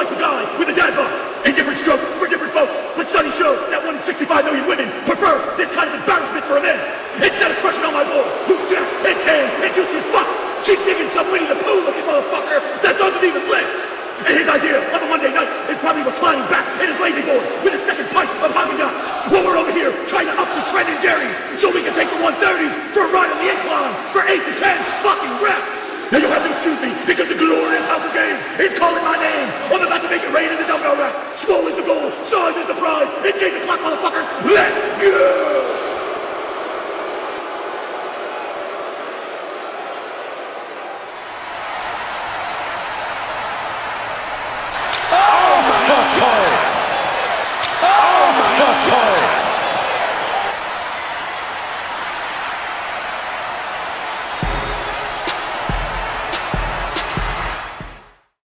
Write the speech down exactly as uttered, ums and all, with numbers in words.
likes a guy with a dad bod. In different strokes for different folks, but studies show that one in sixty-five million women prefer this kind of embarrassment for a man. Instead of crushing on my boy, who's jacked and tan and juicy as fuck, she's digging some Winnie the Pooh looking motherfucker that doesn't even lift. And his idea of a Monday night is probably reclining back in his lazy boy with a second pint of Haagen-Dazs, while we're over here trying to up the trend in dairies so we can take the one thirties for a ride on the incline for eight to ten fucking reps. Now you'll have to excuse me because the glorious House of Games is calling my name. I'm about to make it rain in the dumbbell rack. Swole is the goal, size is the prize. It's game the clock, motherfuckers. Let's go! Oh my God!